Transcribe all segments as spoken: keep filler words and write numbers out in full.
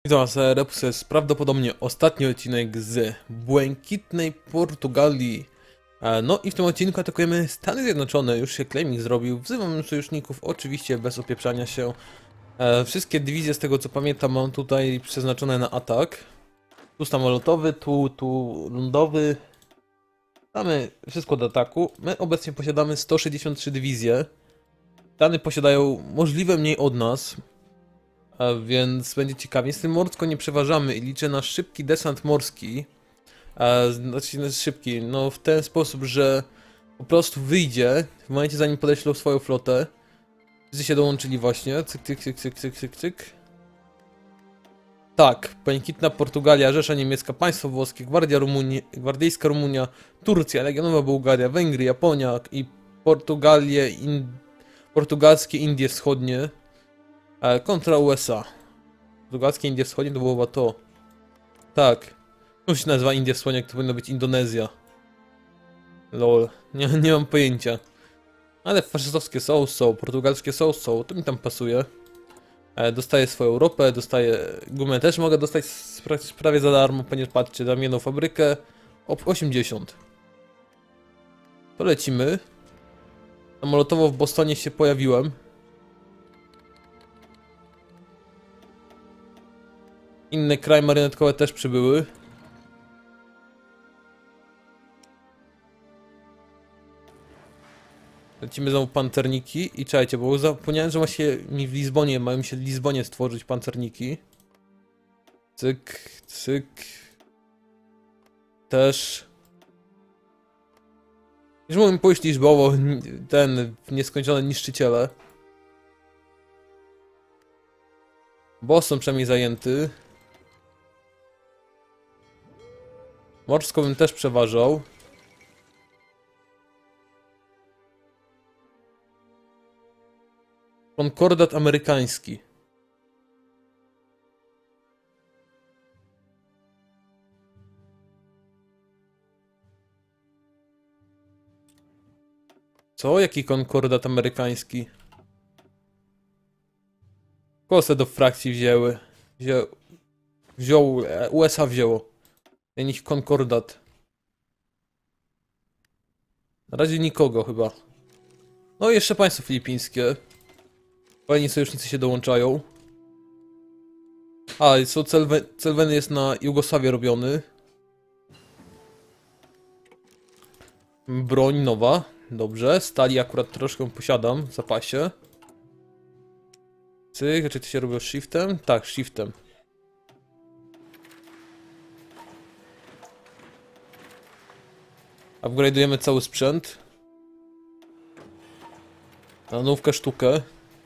Witam was, Repus, to jest prawdopodobnie ostatni odcinek z błękitnej Portugalii. E, No i w tym odcinku atakujemy Stany Zjednoczone, już się claiming zrobił, wzywam sojuszników, oczywiście bez opieprzania się. E, Wszystkie dywizje, z tego co pamiętam, mam tutaj przeznaczone na atak. Tu samolotowy, tu, tu lądowy. Mamy wszystko do ataku. My obecnie posiadamy sto sześćdziesiąt trzy dywizje. Stany posiadają możliwe mniej od nas. A więc będzie ciekawie. Z tym morsko nie przeważamy i liczę na szybki desant morski. A, znaczy szybki, no w ten sposób, że po prostu wyjdzie w momencie zanim podeślą swoją flotę. Wszyscy się dołączyli właśnie. Cyk, cyk, cyk, cyk, cyk, cyk, cyk. Tak, błękitna Portugalia, Rzesza Niemiecka, Państwo Włoskie, Gwardia Rumunii, Gwardyjska Rumunia, Turcja, Legionowa Bułgaria, Węgry, Japonia i Portugalie, in... portugalskie Indie Wschodnie. Kontra U S A. Portugalskie Indie Wschodnie to było chyba to. Tak. Już się nazywa Indie Wschodnie, jak to powinno być Indonezja. Lol. Nie, nie mam pojęcia. Ale faszystowskie są, są. Portugalskie są, są. To mi tam pasuje. E, dostaję swoją ropę, dostaję gumę też mogę dostać prawie za darmo, ponieważ patrzcie, dam jedną fabrykę. O osiemdziesiąt. To lecimy. Samolotowo w Bostonie się pojawiłem. Inne kraje marionetkowe też przybyły. Lecimy znowu pancerniki i czekajcie, bo zapomniałem, że ma się mi w Lizbonie, mają mi się w Lizbonie stworzyć pancerniki. Cyk, cyk. Też. Już mógłbym pójść liczbowo, ten nieskończone niszczyciele. Boston przynajmniej zajęty. Morsko bym też przeważał. Konkordat amerykański. Co? Jaki konkordat amerykański? Kosę do frakcji wzięły. Wzią... Wziął... U S A wzięło. Jakiś konkordat. Na razie nikogo chyba. No i jeszcze państwo filipińskie. Kolejni sojusznicy się dołączają. A, i są celwe... Celweny jest na Jugosławię robiony. Broń nowa. Dobrze. Stali akurat troszkę posiadam w zapasie. Cyk, czy to się robiło shiftem? Tak, shiftem. Upgrade'ujemy cały sprzęt. Na nówkę sztukę.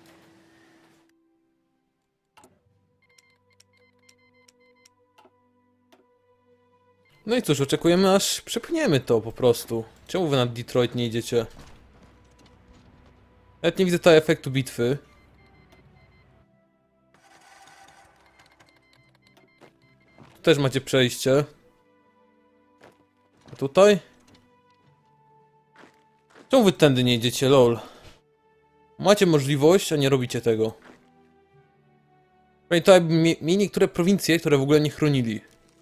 No i cóż, oczekujemy aż przepchniemy to po prostu. Czemu wy nad Detroit nie idziecie? Nawet nie widzę tutaj efektu bitwy. Tu też macie przejście. A tutaj? Czemu wy tędy nie idziecie, lol? Macie możliwość, a nie robicie tego. Pamiętaj, mieli niektóre prowincje, które w ogóle nie chronili.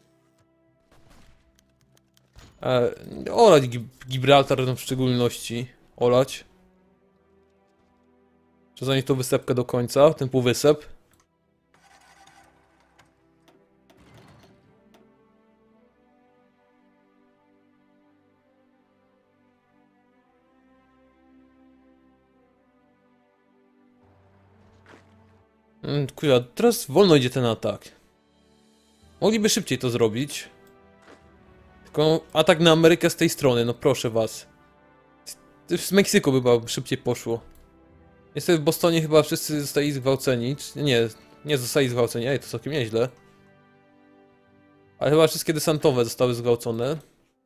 E, olać Gibraltar w szczególności. Olać. Trzeba zanieść tą wysepkę do końca, ten półwysep. Kurwa, teraz wolno idzie ten atak. Mogliby szybciej to zrobić. Tylko atak na Amerykę z tej strony, no proszę was. Z Meksyku by chyba szybciej poszło. Niestety w Bostonie chyba wszyscy zostali zgwałceni. Nie, nie zostali zgwałceni, ej, to całkiem nieźle. Ale chyba wszystkie desantowe zostały zgwałcone.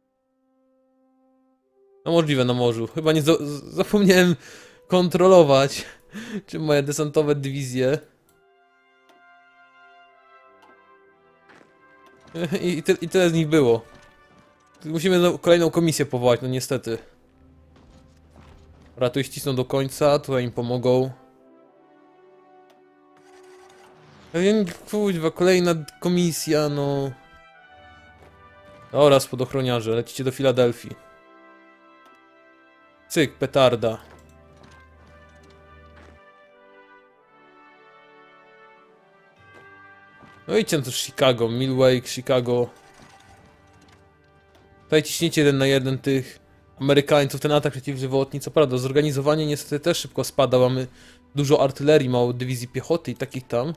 No możliwe na morzu. Chyba nie za zapomniałem kontrolować, czy moje desantowe dywizje. I, i, ty, I tyle z nich było. Musimy kolejną komisję powołać, no niestety. Ratuj ścisną do końca, tutaj im pomogą. Kuźwa, kolejna komisja, no. Oraz podochroniarze, lecicie do Filadelfii. Cyk, petarda. No idźcie na to Chicago, Milwaukee, Chicago. Tutaj ciśniecie jeden na jeden tych Amerykańców, ten atak przeciwżywotni. Co prawda, zorganizowanie niestety też szybko spada. Mamy dużo artylerii, mało dywizji piechoty i takich tam.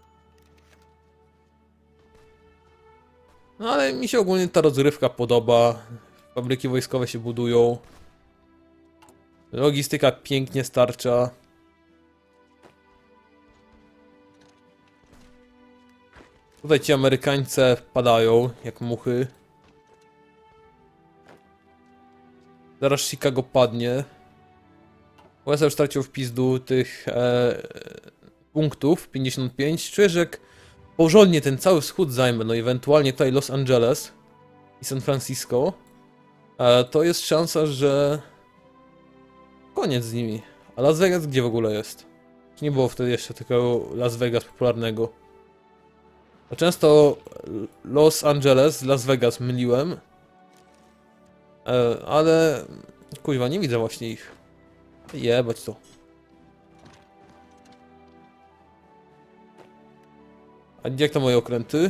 No ale mi się ogólnie ta rozgrywka podoba. Fabryki wojskowe się budują. Logistyka pięknie starcza. Tutaj ci Amerykańcy padają jak muchy. Zaraz Chicago padnie. U S A już stracił w pizdu tych e, punktów, pięćdziesiąt pięć. Czuję, że jak porządnie ten cały wschód zajmę, no ewentualnie tutaj Los Angeles i San Francisco, e, to jest szansa, że koniec z nimi. A Las Vegas gdzie w ogóle jest? Nie było wtedy jeszcze takiego Las Vegas popularnego. A często Los Angeles z Las Vegas myliłem. E, ale... Kuźwa, nie widzę właśnie ich. Jebać to. A gdzie jak to moje okręty?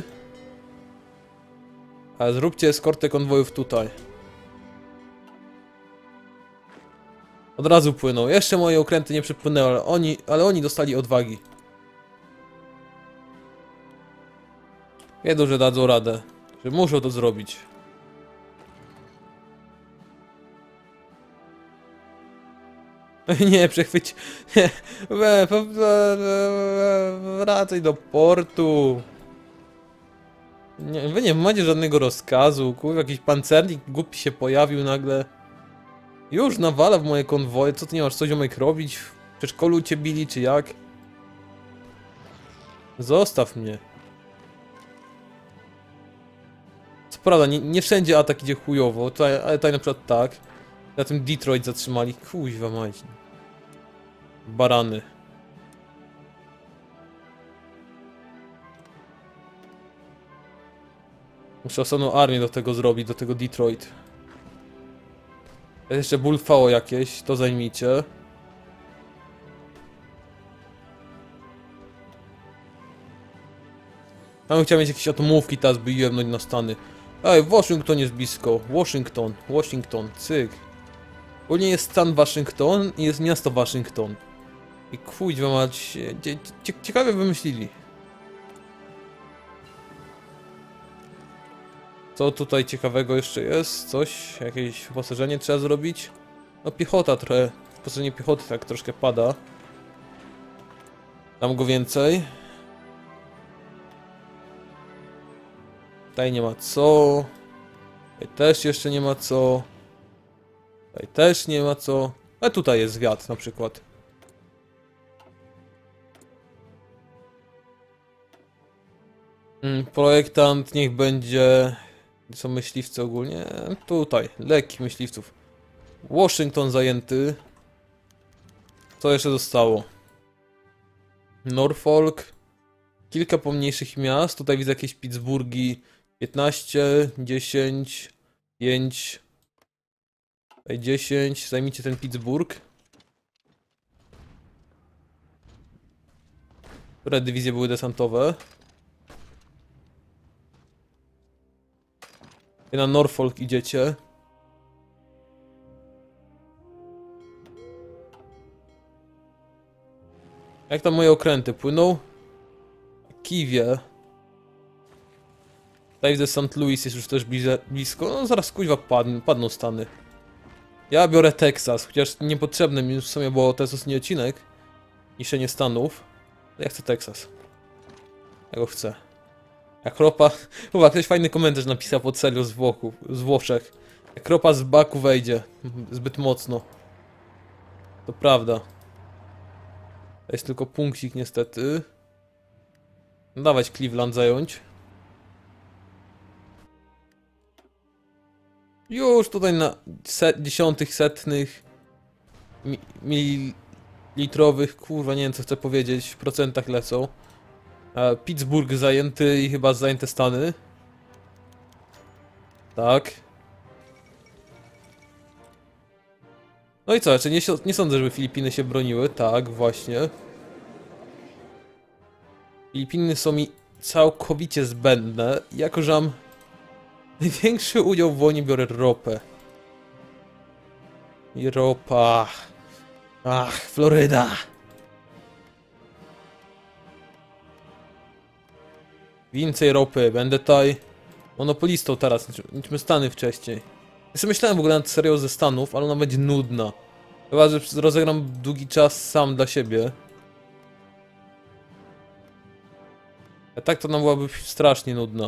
A zróbcie eskortę konwojów tutaj. Od razu płyną. Jeszcze moje okręty nie przypłynęły, ale oni, ale oni dostali odwagi. Wiedzą, że dadzą radę. Że muszą to zrobić. Nie, przechwyć. Nie. We, we, we, we, wracaj do portu. Nie, wy nie macie żadnego rozkazu. Kurwa, jakiś pancernik głupi się pojawił nagle. Już nawala w moje konwoje. Co ty nie masz co ziomek robić? W przedszkolu cię bili, czy jak? Zostaw mnie. Co prawda, nie, nie wszędzie atak idzie chujowo, tutaj, ale tutaj na przykład tak. Na tym Detroit zatrzymali. Kuźwa mać. Barany. Muszę osobną armię do tego zrobić, do tego Detroit. Jest jeszcze Bullfało jakieś, to zajmijcie. Ja bym chciał mieć jakieś atomówki, teraz by jebnąć na Stany. Ej, Waszyngton jest blisko. Washington, Washington, cyk. Ogólnie jest stan Waszyngton i jest miasto Waszyngton. I kuźwa mać, cie, cie, ciekawie wymyślili. Co tutaj ciekawego jeszcze jest? Coś? Jakieś wyposażenie trzeba zrobić? No piechota trochę, wyposażenie piechoty tak troszkę pada. Dam go więcej. Tutaj nie ma co. Tutaj też jeszcze nie ma co. Tutaj też nie ma co. A tutaj jest wiatr na przykład. Mm, projektant niech będzie... Gdzie są myśliwcy ogólnie? Tutaj, lekki myśliwców. Washington zajęty. Co jeszcze zostało? Norfolk. Kilka pomniejszych miast. Tutaj widzę jakieś Pittsburghi. piętnaście, dziesięć, pięć. Tutaj dziesięć. Zajmijcie ten Pittsburgh. Które dywizje były desantowe? I na Norfolk idziecie. Jak tam moje okręty płyną? Kiwie. Tutaj widzę Saint Louis jest już też blisko. No zaraz kuźwa padną, padną Stany. Ja biorę Teksas, chociaż niepotrzebny mi już w sumie, bo to jest ostatni odcinek. Niszczenie Stanów. Ja chcę Teksas. Ja go chcę. Jak ropa... Chyba ktoś fajny komentarz napisał pod serią z Włochów, z Włoszech. Jak ropa z baku wejdzie zbyt mocno. To prawda. To jest tylko punkcik niestety. Dawać Cleveland zająć. Już tutaj na set, dziesiątych, setnych mi, mililitrowych, kurwa nie wiem co chcę powiedzieć, w procentach lecą. E, Pittsburgh zajęty i chyba zajęte Stany. Tak. No i co, jeszcze nie, nie sądzę, żeby Filipiny się broniły. Tak, właśnie. Filipiny są mi całkowicie zbędne, jako że mam największy udział w wojnie, biorę ropę. I ropa. Ach, Floryda. Więcej ropy, będę tutaj monopolistą teraz, niczym Stany wcześniej. Ja sobie myślałem w ogóle nad serią ze Stanów, ale ona będzie nudna. Chyba, że rozegram długi czas sam dla siebie. A tak to nam byłaby strasznie nudna.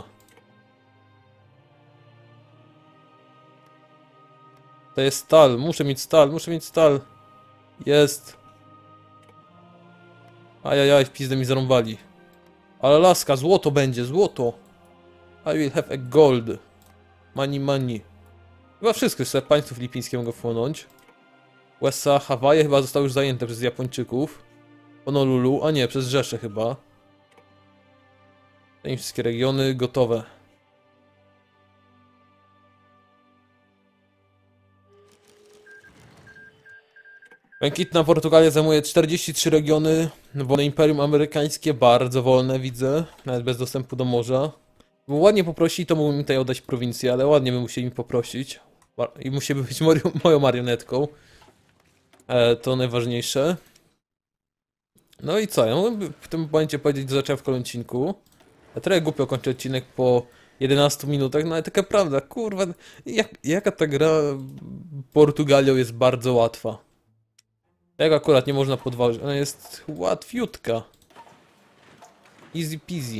To jest stal, muszę mieć stal, muszę mieć stal. Jest. Ajajaj, w pizdę mi zarąbali. Ale laska, złoto będzie, złoto. I will have a gold. Money, money. Chyba wszystkie sobie państwo filipińskie mogą wchłonąć. U S A, Hawaje chyba zostały już zajęte przez Japończyków. Honolulu, a nie, przez Rzeszę chyba. I wszystkie regiony gotowe. Błękitna Portugalia zajmuje czterdzieści trzy regiony. Wolne Imperium Amerykańskie, bardzo wolne widzę. Nawet bez dostępu do morza. Bo ładnie poprosili, to mógłbym mi tutaj oddać prowincję, ale ładnie by musieli mi poprosić. I musieli być moją marionetką. E, to najważniejsze. No i co? Ja mógłbym w tym momencie powiedzieć, że zacząłem w kolejnym odcinku. Ja trochę głupio kończę odcinek po jedenastu minutach, no ale taka prawda, kurwa, jak, jaka ta gra Portugalią jest bardzo łatwa. Jak akurat nie można podważyć, ona jest łatwiutka. Easy peasy.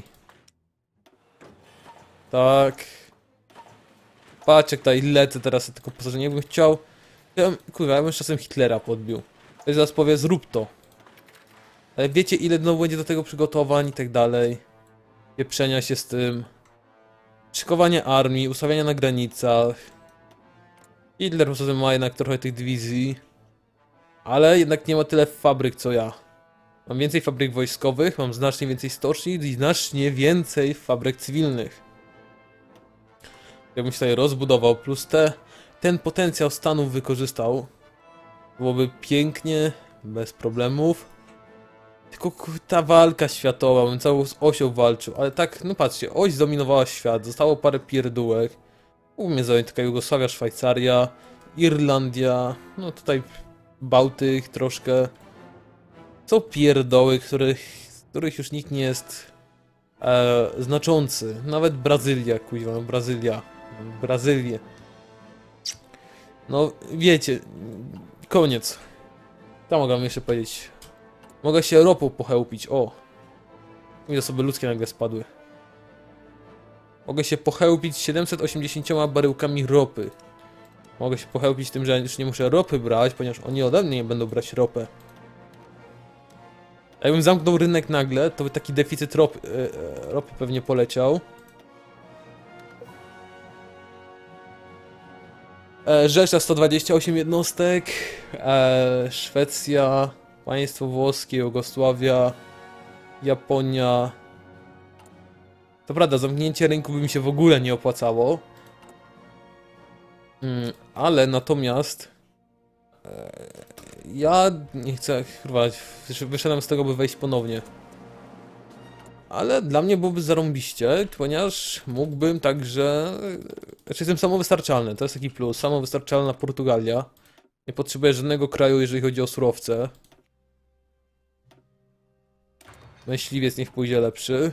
Tak. Patrz jak tutaj lecę teraz tylko posażenie, jakbym chciał... Ja, kurwa, ja bym z czasem Hitlera podbił. Ktoś zaraz powie, zrób to. Ale wiecie ile znowu będzie do tego przygotowań i tak dalej. Pieprzenia się z tym. Szykowanie armii, ustawiania na granicach. Hitler poza tym ma jednak trochę tych dywizji. Ale jednak nie ma tyle fabryk co ja. Mam więcej fabryk wojskowych, mam znacznie więcej stoczni i znacznie więcej fabryk cywilnych. Jakbym się tutaj rozbudował, plus te, ten potencjał Stanów wykorzystał, byłoby pięknie, bez problemów. Tylko ta walka światowa, bym całą osią walczył, ale tak, no patrzcie, oś zdominowała świat, zostało parę pierdółek. Mógł mnie zająć taka Jugosławia, Szwajcaria, Irlandia, no tutaj Bałtyk troszkę. Są pierdoły, których, z których już nikt nie jest e, znaczący. Nawet Brazylia, kuźwa, Brazylia. Brazylię. No, wiecie, koniec. Co mogę jeszcze powiedzieć? Mogę się ropą pochełpić, o. Mi zasoby ludzkie nagle spadły. Mogę się pochełpić siedemset osiemdziesięcioma baryłkami ropy. Mogę się pochełpić tym, że już nie muszę ropy brać, ponieważ oni ode mnie nie będą brać ropę. A jakbym zamknął rynek nagle, to by taki deficyt ropy, e, ropy pewnie poleciał. E, Rzesza sto dwadzieścia osiem jednostek, e, Szwecja, państwo włoskie, Jugosławia, Japonia. To prawda, zamknięcie rynku by mi się w ogóle nie opłacało. Mm, ale natomiast e, ja nie chcę chyba wyszedłem z tego, by wejść ponownie. Ale dla mnie byłoby zarąbiście, ponieważ mógłbym także... Znaczy jestem samowystarczalny, to jest taki plus. Samowystarczalna Portugalia. Nie potrzebuję żadnego kraju, jeżeli chodzi o surowce. Myśliwiec niech pójdzie lepszy.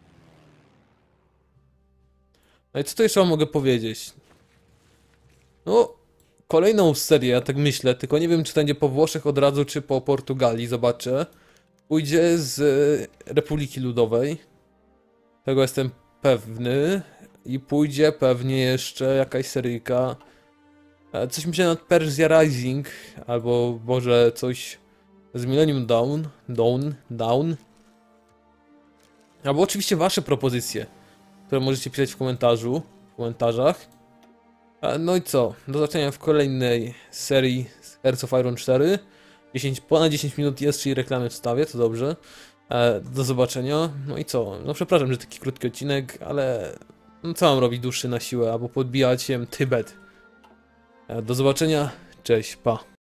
No i co tu jeszcze wam mogę powiedzieć? No, kolejną serię, ja tak myślę, tylko nie wiem czy to będzie po Włoszech od razu, czy po Portugalii, zobaczę. Pójdzie z Republiki Ludowej. Tego jestem pewny. I pójdzie pewnie jeszcze jakaś seryjka. Coś myślę nad Persia Rising, albo może coś z Millennium Dawn. Dawn, Dawn. Albo oczywiście wasze propozycje, które możecie pisać w komentarzu, w komentarzach. No i co? Do zobaczenia w kolejnej serii z Hearts of Iron cztery. dziesięć, ponad dziesięć minut jest, czyli reklamy wstawię, to dobrze. E, do zobaczenia. No i co? No przepraszam, że taki krótki odcinek, ale no co mam robić dłuższy na siłę, albo podbijać się Tybet. E, do zobaczenia, cześć, pa.